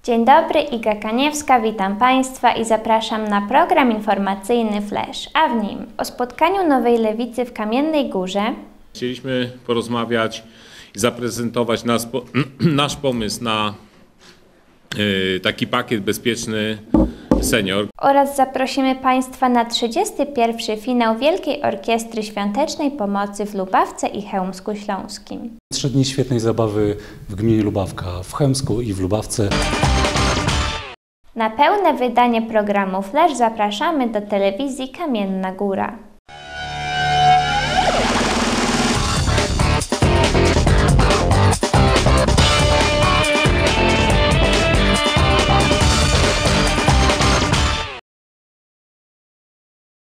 Dzień dobry, Iga Kaniewska, witam Państwa i zapraszam na program informacyjny Flash, a w nim o spotkaniu Nowej Lewicy w Kamiennej Górze. Chcieliśmy porozmawiać i zaprezentować nasz pomysł na taki pakiet bezpieczny senior. Oraz zaprosimy Państwa na 31. finał Wielkiej Orkiestry Świątecznej Pomocy w Lubawce i Chełmsku Śląskim. 3 dni świetnej zabawy w gminie Lubawka, w Chełmsku i w Lubawce. Na pełne wydanie programu Flash zapraszamy do telewizji Kamienna Góra.